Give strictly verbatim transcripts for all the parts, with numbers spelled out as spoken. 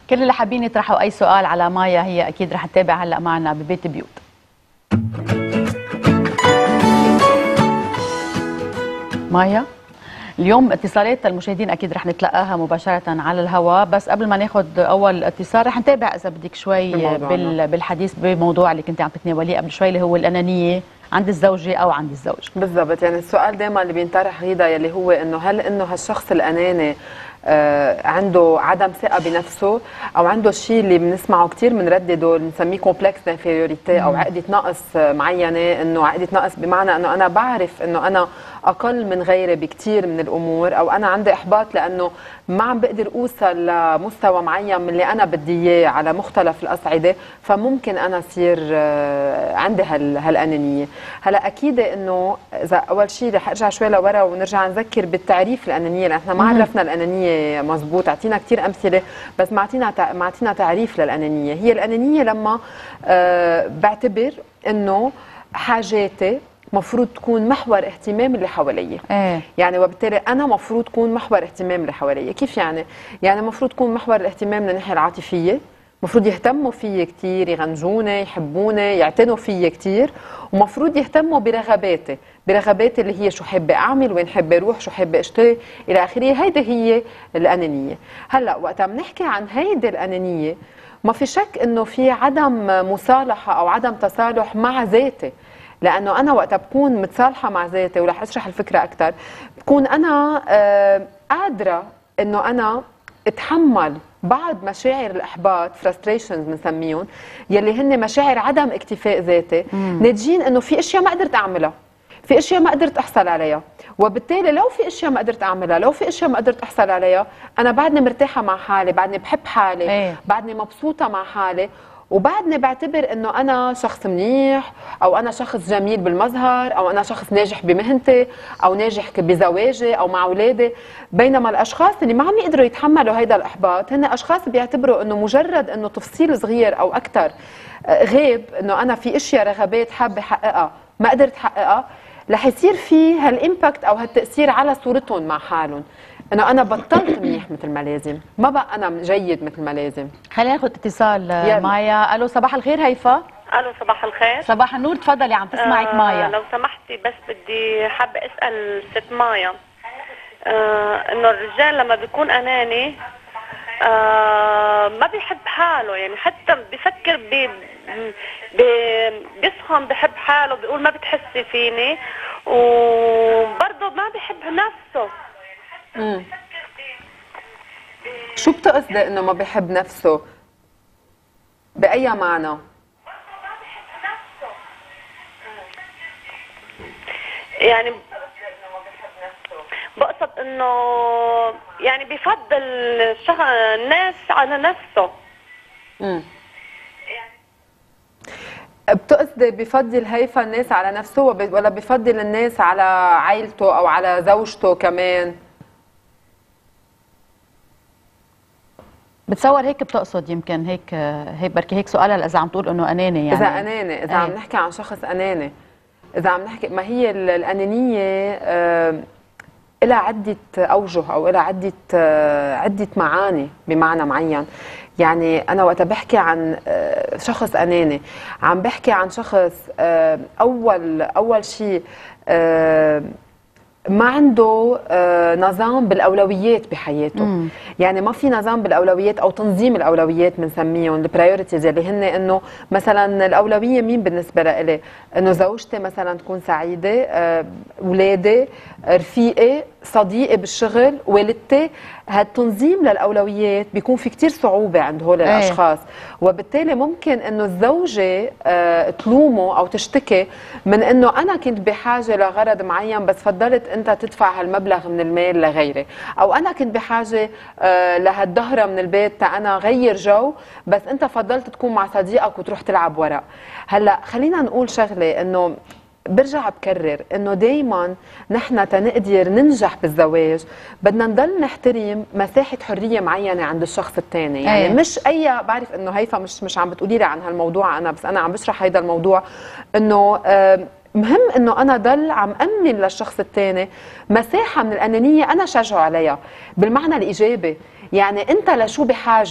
كل اللي حابين يطرحوا اي سؤال على مايا هي اكيد رح تتابع هلا معنا ببيت بيوت. مايا اليوم اتصالات المشاهدين اكيد رح نتلقاها مباشره على الهواء، بس قبل ما ناخذ اول اتصال رح نتابع اذا بدك شوي بال... بالحديث بموضوع اللي كنت عم تتناوليه قبل شوي اللي هو الانانيه عند الزوجه او عند الزوج. بالضبط، يعني السؤال دائما اللي بينطرح غيدا يلي هو انه هل انه هالشخص الاناني آه عنده عدم ثقه بنفسه او عنده الشيء اللي بنسمعه كثير بنردده بنسميه كومبلكس دانفيريوريتي او عقده نقص معينه، انه عقده نقص بمعنى انه انا بعرف انه انا اقل من غيري بكثير من الامور، او انا عندي احباط لانه ما عم بقدر اوصل لمستوى معين من اللي انا بدي اياه على مختلف الاصعده، فممكن انا اصير عندي هالانانيه. هلا اكيد انه اذا اول شيء رح ارجع شوي لورا ونرجع نذكر بالتعريف الانانيه، لان احنا ما عرفنا الانانيه مزبوط، اعطينا كثير امثله بس ما اعطينا ما اعطينا تعريف للانانيه. هي الانانيه لما أه بعتبر انه حاجاتي مفروض تكون محور اهتمام اللي حواليا. ايه. يعني وبالتالي انا مفروض تكون محور اهتمام اللي حواليا. كيف يعني؟ يعني مفروض تكون محور الاهتمام من الناحيه العاطفيه، مفروض يهتموا فيي كثير، يغنجوني، يحبوني، يعتنوا فيي كثير، ومفروض يهتموا برغباتي، برغباتي اللي هي شو حابه اعمل، وين حابه اروح، شو حابه اشتري الى اخره. هيدي هي الانانيه. هلا وقتها بنحكي عن هيدي الانانيه ما في شك انه في عدم مصالحه او عدم تصالح مع ذاتي، لانه انا وقتها بكون متصالحه مع ذاتي، ورح اشرح الفكره اكثر، بكون انا آه قادره انه انا اتحمل بعض مشاعر الاحباط فرستريشنز بنسميهم، يلي هن مشاعر عدم اكتفاء ذاتي، ناتجين انه في اشياء ما قدرت اعملها، في اشياء ما قدرت احصل عليها، وبالتالي لو في اشياء ما قدرت اعملها، لو في اشياء ما قدرت احصل عليها، انا بعدني مرتاحه مع حالي، بعدني بحب حالي، ايه. بعدني مبسوطه مع حالي، وبعدني بعتبر انه انا شخص منيح، او انا شخص جميل بالمظهر، او انا شخص ناجح بمهنتي، او ناجح بزواجي او مع اولادي. بينما الاشخاص اللي ما عم يقدروا يتحملوا هيدا الاحباط هن اشخاص بيعتبروا انه مجرد انه تفصيل صغير او اكثر غيب انه انا في اشياء رغبات حابه احققها ما قدرت احققها، رح يصير في هالامباكت او هالتاثير على صورتهم مع حالهم، انه انا بطلت منيح مثل ما لازم، ما بقى انا جيد مثل ما لازم. خلينا ناخذ اتصال مايا. الو صباح الخير هيفا. الو صباح الخير. صباح النور، تفضلي عم تسمعك آه مايا. لو سمحتي بس بدي حابه اسال ست مايا آه انه الرجال لما بيكون اناني آه ما بيحب حاله، يعني حتى بفكر ب بيسخن بحب حاله، بيقول ما بتحسي فيني، وبرضه ما بيحب نفسه. امم شو بتقصدي انه ما بيحب نفسه؟ باي معنى؟ يعني بقصد انه يعني بفضل الشخص الناس على نفسه. امم بتقصدي بفضل هيفا الناس على نفسه ولا بفضل الناس على عائلته او على زوجته كمان؟ بتصور هيك بتقصد، يمكن هيك هيك بركي هيك سؤالها اذا عم تقول انه اناني. يعني اذا اناني، اذا عم نحكي عن شخص اناني، اذا عم نحكي، ما هي الانانيه آه لها عده اوجه او لها عده آه عده معاني بمعنى معين. يعني انا وقت بحكي عن آه شخص اناني عم بحكي عن شخص آه اول اول شيء آه ما عنده آه نظام بالاولويات بحياته. مم. يعني ما في نظام بالاولويات او تنظيم الاولويات بنسميهم البرايورتيز، اللي هن انه مثلا الاولويه مين بالنسبه لإلي؟ انه زوجتي مثلا تكون سعيده، آه اولادي، رفيقي، صديقي بالشغل، والدتي. هالتنظيم للاولويات بيكون في كتير صعوبه عند هول الاشخاص، وبالتالي ممكن انه الزوجه آه تلومه او تشتكي من انه انا كنت بحاجه لغرض معين بس فضلت انت تدفع هالمبلغ من المال لغيري، او انا كنت بحاجه آه لهالدهره من البيت تا انا غير جو بس انت فضلت تكون مع صديقك وتروح تلعب ورق. هلا خلينا نقول شغله، انه برجع بكرر انه دايما نحن تنقدر ننجح بالزواج بدنا نضل نحترم مساحه حريه معينه عند الشخص الثاني. يعني أيه. مش اي، بعرف انه هيفا مش مش عم بتقولي لي عن هالموضوع انا، بس انا عم بشرح هيدا الموضوع، انه مهم انه انا ضل عم امن للشخص الثاني مساحه من الانانيه انا شجعه عليها بالمعنى الايجابي. يعني انت لشو بحاجه؟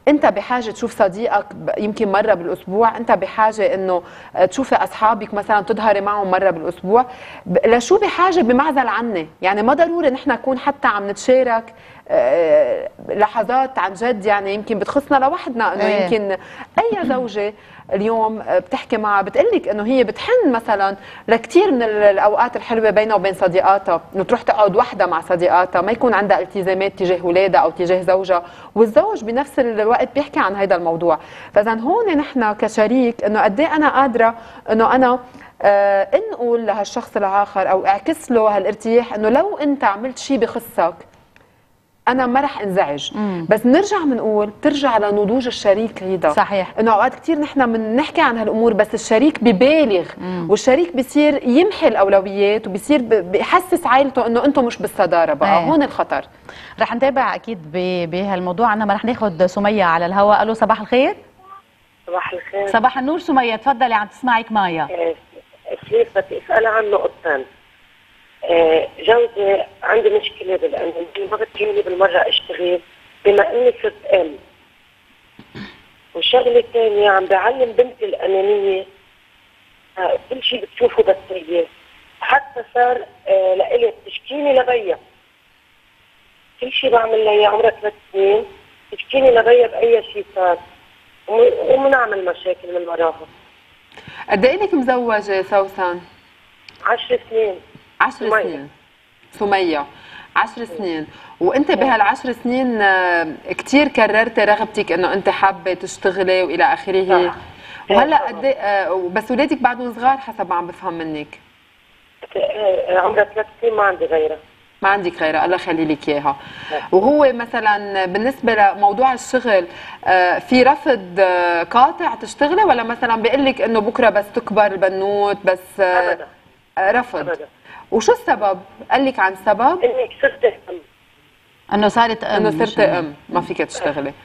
انت بحاجه تشوف صديقك يمكن مره بالاسبوع، انت بحاجه انه تشوفي اصحابك مثلا تظهري معهم مره بالاسبوع، لشو بحاجه بمعزل عني؟ يعني ما ضروري نحن نكون حتى عم نتشارك لحظات عن جد يعني يمكن بتخصنا لوحدنا، انه ايه. يمكن اي زوجه اليوم بتحكي معها بتقلك انه هي بتحن مثلا لكثير من الاوقات الحلوه بينها وبين صديقاتها، انه تروح تقعد وحدها مع صديقاتها، ما يكون عندها التزامات تجاه اولادها او تجاه زوجها، والزوج بنفس الوقت بيحكي عن هذا الموضوع. فاذا هون نحن كشريك انه قد ايه انا قادره انه انا آه انقل لهالشخص الاخر او اعكس له هالارتياح انه لو انت عملت شيء بخصك انا ما رح انزعج. مم. بس بنرجع بنقول بترجع لنضوج الشريك هيدا. صحيح. انه اوقات كثير نحن بنحكي عن هالامور بس الشريك ببالغ. مم. والشريك بصير يمحي الاولويات وبصير بيحسس عائلته انه انتم مش بالصداره بقى. ايه. هون الخطر. رح نتابع اكيد بهالموضوع. انا ما رح ناخذ سميه على الهواء. الو صباح الخير. صباح الخير. صباح النور سميه، تفضلي عم تسمعك مايا. شيخ بدي اسال عن نقطتين. جوزي عندي مشكلة بالأنانية، ما بتجيني بالمرة أشتغل بما إني صرت أم. والشغلة الثانية عم بعلم بنتي الأنانية، كل شيء بتشوفه بس هي، حتى صار لإلي بتشكيني لبيا. كل شيء بعمل لها عمرها ثلاث سنين بتشكيني لبيا بأي شيء صار، ومنعمل مشاكل من وراها. قد إيه لك مزوجة سوسن؟ عشر سنين. عشر سمية. سنين سمية عشر سنين. وانت بهالعشر سنين كثير كررتي رغبتك انه انت حابه تشتغلي والى اخره. وهلا قد ايه بس اولادك بعدهم صغار حسب ما عم بفهم منك؟ عمرها ثلاث سنين ما عندي غيرها. ما عندك غيرها، الله يخلي لك اياها. وهو مثلا بالنسبه لموضوع الشغل في رفض قاطع تشتغلي ولا مثلا بيقول لك انه بكره بس تكبر البنوت بس؟ ابدا رفض. أبدا. وشو السبب؟ قال لك عن سبب؟ انك صرت ام. انه صارت ام. انه صرت ام ما فيك تشتغلي.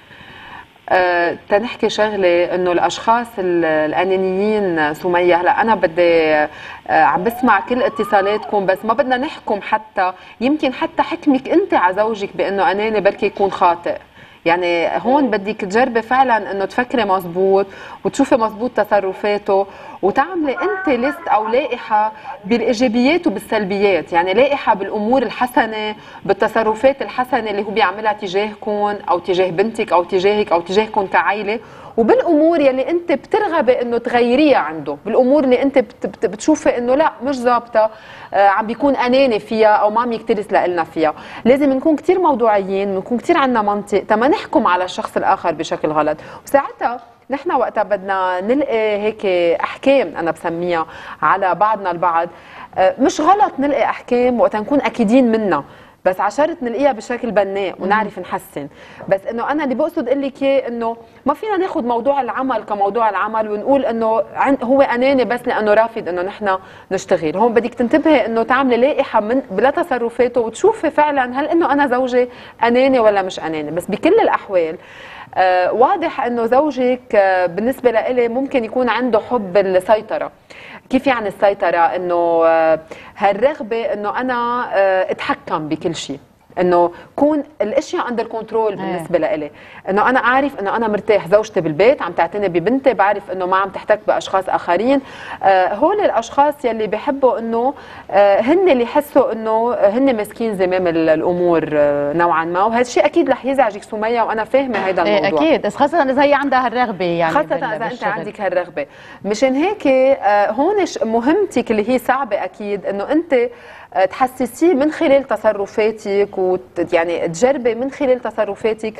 آه، تنحكي شغله انه الاشخاص الانانيين سميه، هلا انا بدي آه، عم بسمع كل اتصالاتكم بس ما بدنا نحكم، حتى يمكن حتى حكمك انت على زوجك بانه اناني بركي يكون خاطئ. يعني هون بدك تجربي فعلا انه تفكري مزبوط وتشوفي مزبوط تصرفاته وتعملي انت ليست او لائحه بالايجابيات وبالسلبيات، يعني لائحه بالامور الحسنه بالتصرفات الحسنه اللي هو بيعملها تجاهكم او تجاه بنتك او تجاهك او تجاهكم كعائله، وبالامور يلي انت بترغبي انه تغيريها عنده، بالامور اللي انت بتشوفي انه لا مش ظابطه، آه عم بيكون اناني فيها او ما عم يكترث لنا فيها. لازم نكون كثير موضوعيين، نكون كثير عندنا منطق تما نحكم على الشخص الاخر بشكل غلط. وساعتها نحن وقتها بدنا نلقي هيك احكام انا بسميها على بعضنا البعض. آه مش غلط نلقي احكام وقتها نكون اكيدين منها، بس على شرط نلاقيها بشكل بناء ونعرف نحسن. بس انه انا اللي بقصد اقول لك اياه انه ما فينا ناخذ موضوع العمل كموضوع العمل ونقول انه هو اناني بس لانه رافض انه نحن نشتغل. هون بدك تنتبهي انه تعملي لائحه من بلا تصرفاته وتشوفي فعلا هل انه انا زوجي اناني ولا مش اناني. بس بكل الاحوال آه واضح انه زوجك آه بالنسبه لإلي ممكن يكون عنده حب السيطره. كيف يعني السيطرة؟ انه هالرغبة انه انا اتحكم بكل شيء، انه كون الاشياء اندر كنترول بالنسبة لإلي، انه انا اعرف انه انا مرتاح، زوجتي بالبيت عم تعتني ببنتي، بعرف انه ما عم تحتك باشخاص اخرين. هول الاشخاص يلي بحبوا انه هن اللي يحسوا انه هن ماسكين زمام الامور نوعا ما، وهذا الشيء اكيد رح يزعجك سمية وانا فاهمة هذا الموضوع. اكيد، بس خاصة اذا هي عندها هالرغبة، يعني خاصة اذا انت عندك هالرغبة. مشان هيك هون مهمتك اللي هي صعبة اكيد انه انت تحسسيه من خلال تصرفاتك، ويعني تجربي من خلال تصرفاتك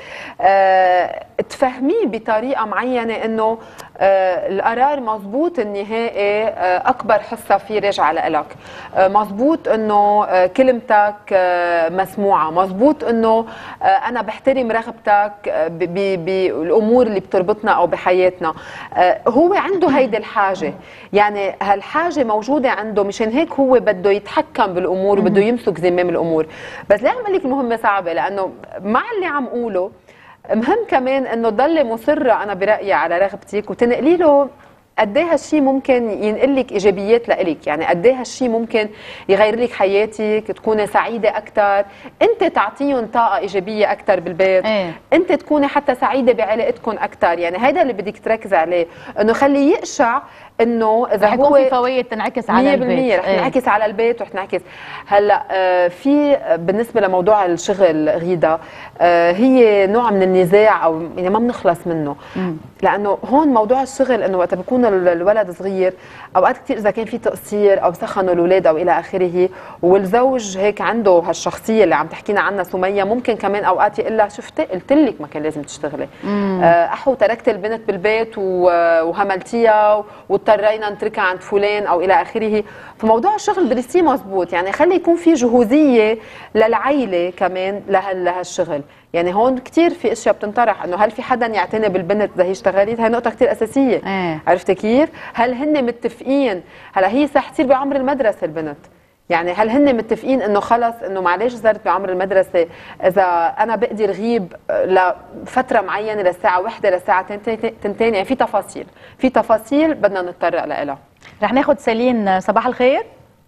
أه تفهميه بطريقه معينه انه أه القرار مزبوط النهائي، أه اكبر حصه فيه راجعه لك، أه مزبوط انه أه كلمتك أه مسموعه، مزبوط انه أه انا بحترم رغبتك أه بالامور اللي بتربطنا او بحياتنا. أه هو عنده هيدي الحاجه، يعني هالحاجه موجوده عنده، مشان هيك هو بده يتحكم بالامور وبده يمسك زمام الامور. بس ليه عم لك المهمه صعبه؟ لانه مع اللي عم قوله مهم كمان انه تضلي مصره انا برايي على رغبتك وتنقلي له قد ايه هالشيء ممكن ينقل لك ايجابيات لإلك، يعني قد ايه هالشيء ممكن يغير لك حياتك، تكوني سعيده اكثر، انت تعطيهم طاقه ايجابيه اكثر بالبيت، ايه. انت تكوني حتى سعيده بعلاقتكم اكثر، يعني هيدا اللي بدك تركزي عليه، انه خليه يقشع انه اذا رح هو يكون في فوائد تنعكس على البيت. مية بالمية رح تنعكس ايه. على البيت ورح تنعكس. هلا آه في بالنسبه لموضوع الشغل غيدا، آه هي نوع من النزاع او يعني ما بنخلص منه. مم. لانه هون موضوع الشغل انه وقت بيكون الولد صغير اوقات كثير اذا كان في تقصير او سخنوا الاولاد او الى اخره، والزوج هيك عنده هالشخصيه اللي عم تحكينا عنها سميه، ممكن كمان اوقات يقول لها شفتي قلت لك ما كان لازم تشتغلي، آه احو تركت البنت بالبيت وهملتيها واضطرينا نتركها عند فلان او الى اخره. فموضوع الشغل درسيه مزبوط، يعني خلي يكون في جهوزيه للعائله كمان لهالشغل. يعني هون كثير في اشياء بتنطرح، انه هل في حدا يعتني بالبنت اذا هي اشتغلت؟ هي نقطه كثير اساسيه. ايه. عرفتي كيف؟ هل هن متفقين؟ هلا هي صح تصير بعمر المدرسه البنت، يعني هل هن متفقين انه خلص انه معلش صرت بعمر المدرسه، اذا انا بقدر غيب لفتره معينه للساعه واحدة للساعه تنتين، يعني في تفاصيل في تفاصيل بدنا نتطرق لها. رح ناخذ سيلين. صباح الخير.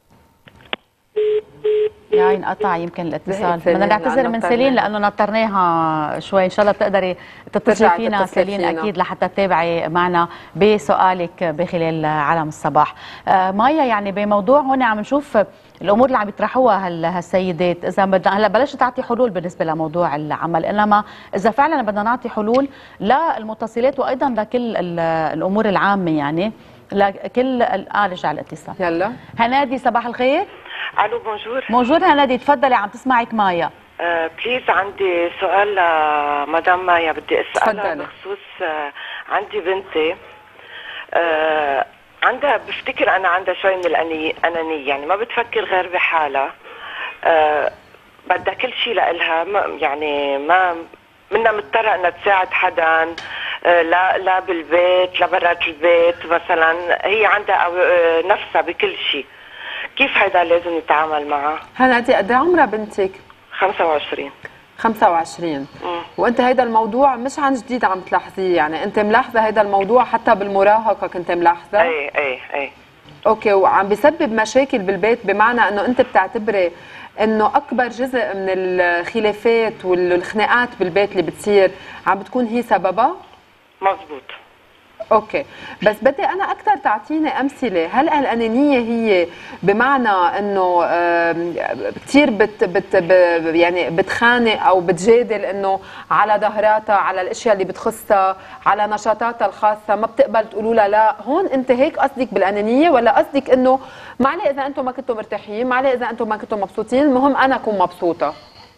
يا انقطع يمكن الاتصال، بدنا نعتذر من سيلين لانه نطرناها شوي. ان شاء الله بتقدري تتصلي فينا سيلين اكيد لحتى تتابعي معنا بسؤالك بخلال عالم الصباح. آه مايا، يعني بموضوع هون عم نشوف الامور اللي عم يطرحوها هالسيدات، اذا بدنا هلا بلشت تعطي حلول بالنسبه لموضوع العمل، انما اذا فعلا بدنا نعطي حلول للمتصلات وايضا لكل الامور العامه، يعني لكل اه رجع الاتصال. يلا هنادي. صباح الخير. الو بونجور. بونجور هنادي، تفضلي عم تسمعك مايا. آه بليز عندي سؤال لمدام مايا، بدي اسالها بخصوص آه عندي بنتي آه عندها، بفتكر انا عندها شوي من الانانيه، يعني ما بتفكر غير بحالها، آه بدها كل شيء لإلها، يعني ما منا مضطره انها تساعد حدا، آه لا لا بالبيت لا برات البيت مثلا، هي عندها آه نفسها بكل شيء. كيف هيدا لازم نتعامل معه؟ هنادي قد ايه عمرها بنتك؟ خمسة وعشرين. خمسة وعشرين. مم. وانت هيدا الموضوع مش عن جديد عم تلاحظيه، يعني انت ملاحظه هيدا الموضوع حتى بالمراهقه كنت ملاحظه؟ اي اي اي. اوكي، وعم بيسبب مشاكل بالبيت، بمعنى انه انت بتعتبري انه اكبر جزء من الخلافات والخناقات بالبيت اللي بتصير عم بتكون هي سببها؟ مزبوط. اوكي، بس بدي انا اكثر تعطيني امثله. هل الانانيه هي بمعنى انه كثير بت بت يعني بتخانق او بتجادل انه على ظهراتها، على الاشياء اللي بتخصها، على نشاطاتها الخاصه، ما بتقبل تقولوا لها لا؟ هون انت هيك قصدك بالانانيه، ولا قصدك انه معلي اذا انتم ما كنتوا مرتاحين، معلي اذا انتم ما كنتوا مبسوطين، المهم انا اكون مبسوطه؟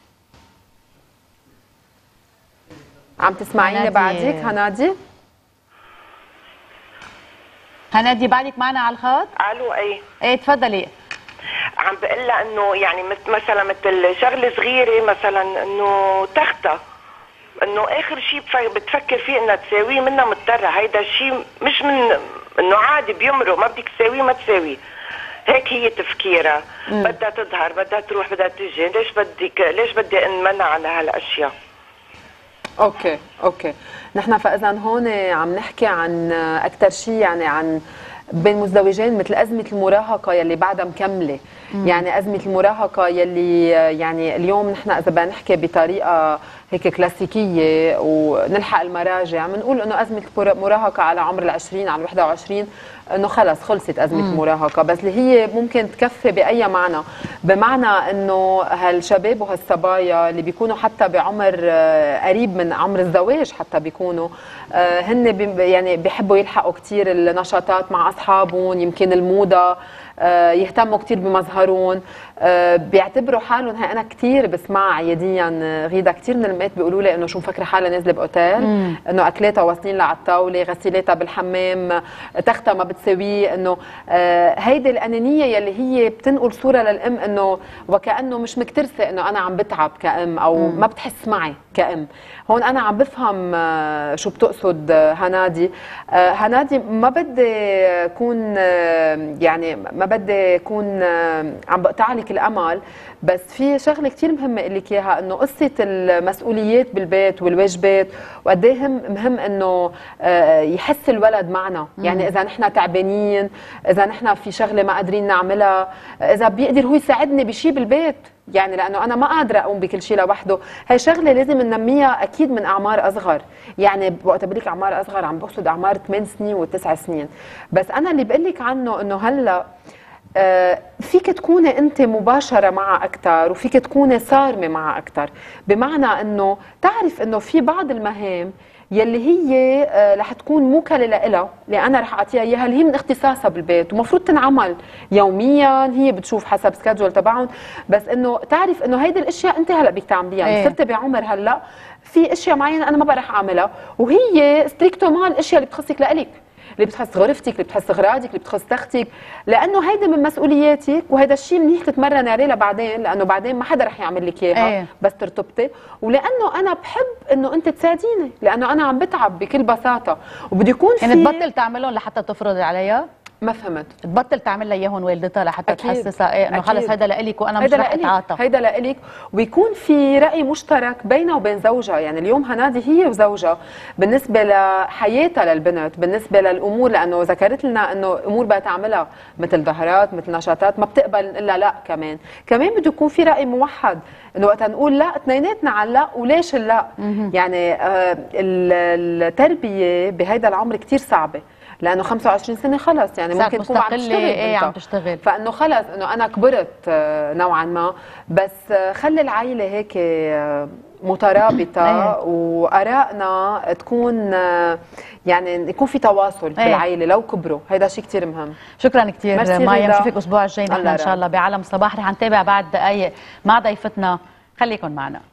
عم تسمعيني بعدك هنادي؟ هنادي بعدك معنا على الخط؟ الو. ايه ايه تفضلي. عم بقول لها انه يعني مثلا مثل شغله صغيره، مثلا انه تختها، انه اخر شيء بتفكر فيه انها تساويه منها مضطره، هيدا الشيء مش من انه عادي بيمرق، ما بدك تساويه ما تساويه، هيك هي تفكيرها. بدها تظهر، بدها تروح، بدها تيجي، ليش بدك ليش بدي انمنع على هالاشياء؟ اوكي اوكي، نحن فاذا هون عم نحكي عن اكثر شيء يعني عن بين مزدوجين، مثل ازمه المراهقه يلي بعدها مكمله. مم. يعني ازمه المراهقه يلي يعني اليوم نحن اذا بدنا نحكي بطريقه هيك كلاسيكيه ونلحق المراجع، بنقول انه ازمه المراهقه على عمر العشرين، على الواحد وعشرين، انه خلص خلصت ازمه مم. المراهقه، بس اللي هي ممكن تكفي باي معنى، بمعنى انه هالشباب وهالصبايا اللي بيكونوا حتى بعمر قريب من عمر الزواج، حتى بيكونوا هن بي يعني بيحبوا يلحقوا كثير النشاطات مع اصحابهم، يمكن الموضه، يهتموا كثير بمظهرهم، بيعتبروا حالهم. هي انا كثير بسمع عياديا غيدا، كثير من المئات بيقولوا لي انه شو مفكره حالها نازله باوتيل، انه اكلاتها واصلين لعلى الطاوله، غسيلاتها بالحمام، تختها ما بتساويه، انه هيدي الانانيه يلي هي بتنقل صوره للام انه وكانه مش مكترثه انه انا عم بتعب كأم، او مم. ما بتحس معي كأم. هون انا عم بفهم شو بتقصد هنادي. هنادي ما بدي اكون يعني ما بدي اكون عم بقطع لك الامل، بس في شغله كثير مهمه اقول لك اياها، انه قصه المسؤوليات بالبيت والواجبات وقد ايه مهم انه يحس الولد معنا. يعني اذا نحن تعبانين، اذا نحن في شغله ما قادرين نعملها، اذا بيقدر هو يساعدني بشيء بالبيت، يعني لانه انا ما قادره اقوم بكل شيء لوحده. هي شغله لازم ننميها اكيد من اعمار اصغر. يعني وقت بقول لك اعمار اصغر عم بقصد اعمار ثمان سنين وتسع سنين. بس انا اللي بقول لك عنه انه هلا آه فيك تكوني انت مباشره معها اكثر، وفيك تكوني صارمه معها اكثر، بمعنى انه تعرف انه في بعض المهام يلي هي آه رح تكون موكله لها، اللي انا رح اعطيها اياها، اللي هي من اختصاصها بالبيت ومفروض تنعمل يوميا، هي بتشوف حسب سكادجول تبعهم. بس انه تعرف انه هيدي الاشياء انت هلا بدك تعمليها، يعني صرتي بعمر هلا في اشياء معينه انا ما بقى رح اعملها، وهي ستريكتومال الاشياء اللي بتخصك لإلك، اللي بتخص غرفتك، اللي بتخص اغراضك، اللي بتخص تختك، لانه هيدا من مسؤولياتك، وهيدا الشيء منيح تتمرن عليه لبعدين، لانه بعدين ما حدا رح يعمل لك اياها ايه. بس ترتبطي. ولانه انا بحب انه انت تساعديني، لانه انا عم بتعب بكل بساطه وبده يكون في يعني تبطل تعملهم لحتى تفرضي عليها. ما فهمت. تبطل تعمل لها اياهم والدتها لحتى تحسسها ايه انه خلص هيدا لإلك وانا مش رح اتعاطى. هيدا لإلك، ويكون في رأي مشترك بينها وبين زوجها. يعني اليوم هنادي هي وزوجها بالنسبه لحياتها للبنت، بالنسبه للامور، لانه ذكرت لنا انه امور بدها تعملها مثل ظهرات، مثل نشاطات ما بتقبل الا لا. كمان كمان بده يكون في رأي موحد، انه وقت نقول لا اثنيناتنا على لا، وليش اللا؟ يعني آه التربيه بهيدا العمر كثير صعبه، لانه خمسة وعشرين سنه خلص، يعني ممكن تكون عم تشتغل. ايه عم تشتغل، فانه خلص انه انا كبرت نوعا ما. بس خلي العائله هيك مترابطه وارائنا تكون يعني يكون في تواصل بالعائله لو كبروا، هيدا شيء كثير مهم. شكرا كثير مايا، بنشوفك الاسبوع الجاي نحن ان شاء الله بعالم صباح. رح نتابع بعد دقائق مع ضيفتنا، خليكم معنا.